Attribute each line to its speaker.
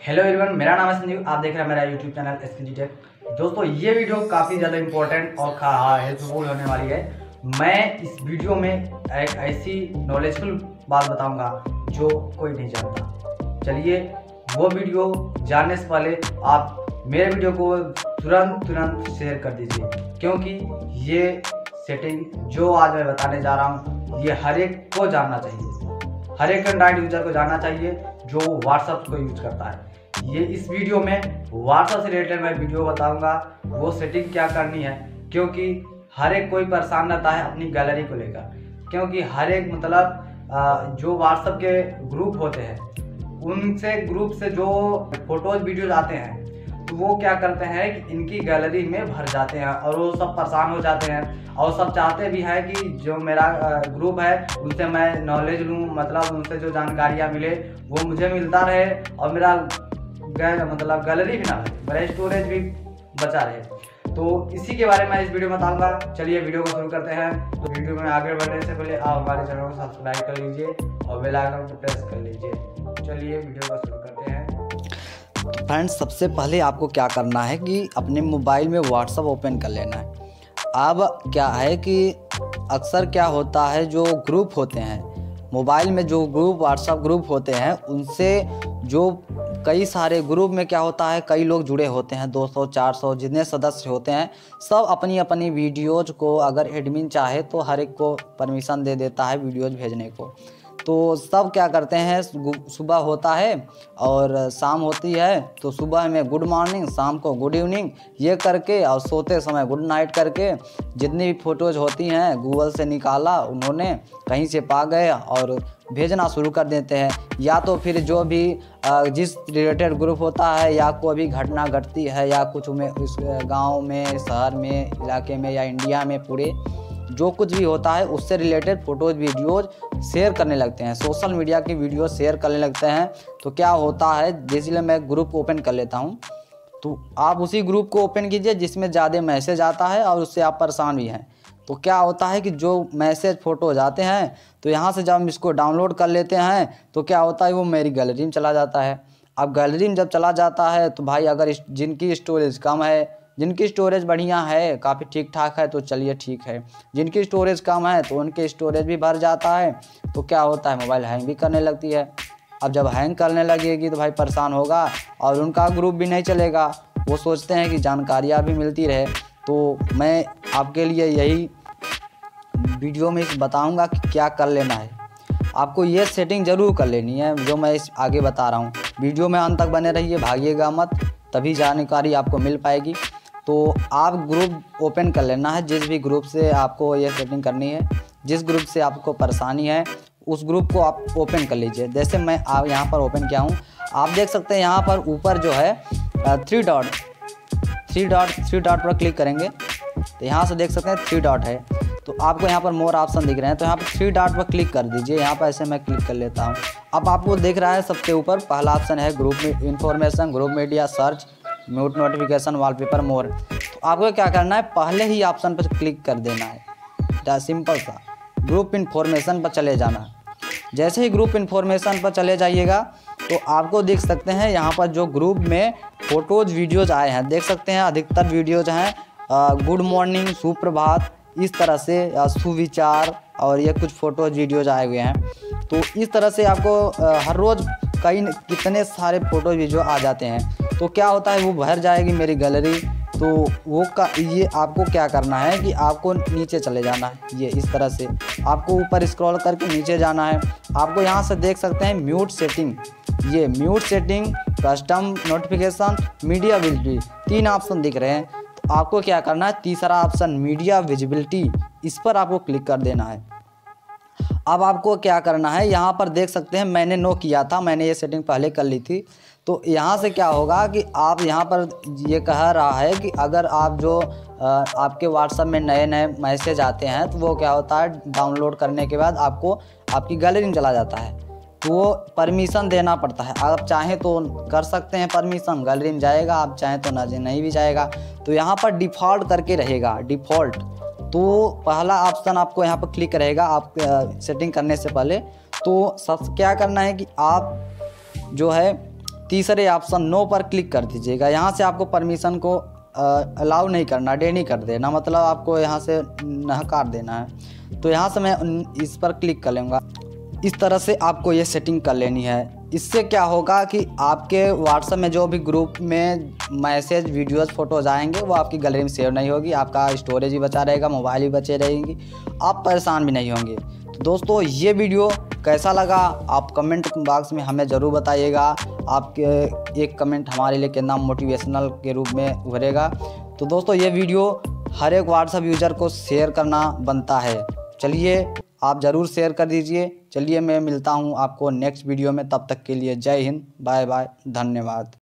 Speaker 1: Hello everyone, मेरा नाम है संजीव। आप देख रहे हैं मेरा यूट्यूब चैनल SKG टेक। दोस्तों, ये वीडियो काफ़ी ज़्यादा इंपॉर्टेंट और हेल्पफुल होने वाली है। मैं इस वीडियो में एक ऐसी नॉलेजफुल बात बताऊंगा जो कोई नहीं जानता। चलिए, वो वीडियो जानने से पहले आप मेरे वीडियो को तुरंत शेयर कर दीजिए, क्योंकि ये सेटिंग जो आज मैं बताने जा रहा हूँ ये हर एक को जानना चाहिए। हर एक एंड्रॉइड यूजर को जानना चाहिए जो व्हाट्सएप को यूज करता है। ये इस वीडियो में व्हाट्सएप से रिलेटेड मैं वीडियो बताऊंगा, वो सेटिंग क्या करनी है, क्योंकि हर एक कोई परेशान रहता है अपनी गैलरी को लेकर। क्योंकि हर एक जो व्हाट्सएप के ग्रुप होते हैं, उनसे ग्रुप से जो फोटोज वीडियोज आते हैं तो वो क्या करते हैं कि इनकी गैलरी में भर जाते हैं और वो सब परेशान हो जाते हैं। और सब चाहते भी है कि जो मेरा ग्रुप है उनसे मैं नॉलेज लूँ, मतलब उनसे जो जानकारियाँ मिले वो मुझे मिलता रहे और मेरा गैलरी भी ना रहे, मेरा स्टोरेज भी बचा रहे। तो इसी के बारे में इस वीडियो में बताऊंगा। चलिए वीडियो को शुरू करते हैं। तो वीडियो में आगे बढ़ने से पहले आप हमारे चैनल को सब्सक्राइब कर लीजिए और बेल आइकन को प्रेस कर लीजिए। चलिए वीडियो को शुरू करते हैं।
Speaker 2: फ्रेंड्स, सबसे पहले आपको क्या करना है कि अपने मोबाइल में व्हाट्सएप ओपन कर लेना है। अब क्या है कि अक्सर क्या होता है, जो ग्रुप होते हैं मोबाइल में, जो ग्रुप व्हाट्सएप ग्रुप होते हैं, उनसे जो कई सारे ग्रुप में क्या होता है, कई लोग जुड़े होते हैं, 200 400 जितने सदस्य होते हैं, सब अपनी अपनी वीडियोज़ को अगर एडमिन चाहे तो हर एक को परमिशन दे देता है वीडियोज़ भेजने को। तो सब क्या करते हैं, सुबह होता है और शाम होती है, तो सुबह में गुड मॉर्निंग, शाम को गुड इवनिंग, ये करके और सोते समय गुड नाइट करके जितनी भी फ़ोटोज़ होती हैं गूगल से निकाला उन्होंने, कहीं से पा गए और भेजना शुरू कर देते हैं। या तो फिर जो भी जिस रिलेटेड ग्रुप होता है, या कोई भी घटना घटती है, या कुछ में उस गाँव में, शहर में, इलाके में या इंडिया में पूरे जो कुछ भी होता है उससे रिलेटेड फ़ोटोज़ वीडियोज़ शेयर करने लगते हैं, सोशल मीडिया की वीडियो शेयर करने लगते हैं। तो क्या होता है, जैसे मैं ग्रुप ओपन कर लेता हूं, तो आप उसी ग्रुप को ओपन कीजिए जिसमें ज़्यादा मैसेज आता है और उससे आप परेशान भी हैं। तो क्या होता है कि जो मैसेज फ़ोटोज़ आते हैं, तो यहाँ से जब हम इसको डाउनलोड कर लेते हैं तो क्या होता है, वो मेरी गैलरी में चला जाता है। अब गैलरी में जब चला जाता है तो भाई, अगर जिनकी स्टोरेज कम है, जिनकी स्टोरेज बढ़िया है, काफ़ी ठीक ठाक है, तो चलिए ठीक है। जिनकी स्टोरेज कम है तो उनके स्टोरेज भी भर जाता है, तो क्या होता है, मोबाइल हैंग भी करने लगती है। अब जब हैंग करने लगेगी तो भाई परेशान होगा और उनका ग्रुप भी नहीं चलेगा। वो सोचते हैं कि जानकारियाँ भी मिलती रहे। तो मैं आपके लिए यही वीडियो में बताऊँगा कि क्या कर लेना है। आपको ये सेटिंग ज़रूर कर लेनी है जो मैं इस आगे बता रहा हूँ। वीडियो में अंत तक बने रहिए, भागिएगा मत, तभी जानकारी आपको मिल पाएगी। तो आप ग्रुप ओपन कर लेना है, जिस भी ग्रुप से आपको ये सेटिंग करनी है, जिस ग्रुप से आपको परेशानी है उस ग्रुप को आप ओपन कर लीजिए। जैसे मैं आप यहाँ पर ओपन किया हूँ, आप देख सकते हैं यहाँ पर ऊपर जो है थ्री डॉट पर क्लिक करेंगे तो यहाँ से देख सकते हैं 3 डॉट है। तो आपको यहाँ पर मोर ऑप्शन दिख रहे हैं, तो यहाँ पर 3 डॉट पर क्लिक कर दीजिए। यहाँ पर ऐसे मैं क्लिक कर लेता हूँ। अब आपको देख रहा है सबसे ऊपर पहला ऑप्शन है ग्रुप में information, group media, search, mute notification, wallpaper, more. तो आपको क्या करना है, पहले ही ऑप्शन पर क्लिक कर देना है, सिंपल सा ग्रुप इन्फॉर्मेशन पर चले जाना। जैसे ही ग्रुप इन्फॉर्मेशन पर चले जाइएगा तो आपको देख सकते हैं यहाँ पर जो ग्रुप में फ़ोटोज़ वीडियोज़ आए हैं, देख सकते हैं अधिकतर वीडियोज़ हैं गुड मॉर्निंग, सुप्रभात, इस तरह से सुविचार, और ये कुछ फ़ोटोज़ वीडियोज़ आए हुए हैं। तो इस तरह से आपको हर रोज़ कितने सारे फ़ोटो वीडियो आ जाते हैं। तो क्या होता है, वो भर जाएगी मेरी गैलरी। तो ये आपको क्या करना है कि आपको नीचे चले जाना है। ये इस तरह से आपको ऊपर स्क्रॉल करके नीचे जाना है। आपको यहाँ से देख सकते हैं म्यूट सेटिंग, ये mute setting, custom notification, media visibility, 3 option दिख रहे हैं। तो आपको क्या करना है, तीसरा ऑप्शन मीडिया विजिबिलिटी, इस पर आपको क्लिक कर देना है। अब आपको क्या करना है, यहाँ पर देख सकते हैं मैंने नो किया था, मैंने ये सेटिंग पहले कर ली थी। तो यहाँ से क्या होगा कि आप यहाँ पर ये कह रहा है कि अगर आप जो आपके व्हाट्सएप में नए नए मैसेज आते हैं तो वो क्या होता है, डाउनलोड करने के बाद आपको आपकी गैलरी में चला जाता है। तो वो परमिशन देना पड़ता है। आप चाहें तो कर सकते हैं परमिशन, गैलरी में जाएगा, आप चाहें तो नहीं भी जाएगा। तो यहाँ पर डिफ़ॉल्ट करके रहेगा, डिफ़ॉल्ट। तो पहला ऑप्शन आपको यहाँ पर क्लिक रहेगा आप सेटिंग करने से पहले। तो सब क्या करना है कि आप जो है तीसरे ऑप्शन नो पर क्लिक कर दीजिएगा। यहाँ से आपको परमिशन को अलाउ नहीं करना, डे नहीं कर देना, मतलब आपको यहाँ से नकार देना है। तो यहाँ से मैं इस पर क्लिक कर लूँगा। इस तरह से आपको ये सेटिंग कर लेनी है। इससे क्या होगा कि आपके व्हाट्सएप में जो भी ग्रुप में मैसेज, वीडियोस, फोटोज आएंगे वो आपकी गैलरी में सेव नहीं होगी, आपका स्टोरेज भी बचा रहेगा, मोबाइल भी बचे रहेंगी, आप परेशान भी नहीं होंगे। तो दोस्तों ये वीडियो कैसा लगा आप कमेंट बॉक्स में हमें ज़रूर बताइएगा। आपके एक कमेंट हमारे लिए कितना मोटिवेशनल के रूप में उभरेगा। तो दोस्तों ये वीडियो हर एक व्हाट्सएप यूज़र को शेयर करना बनता है। चलिए आप ज़रूर शेयर कर दीजिए। चलिए मैं मिलता हूँ आपको नेक्स्ट वीडियो में, तब तक के लिए जय हिंद, बाय बाय, धन्यवाद।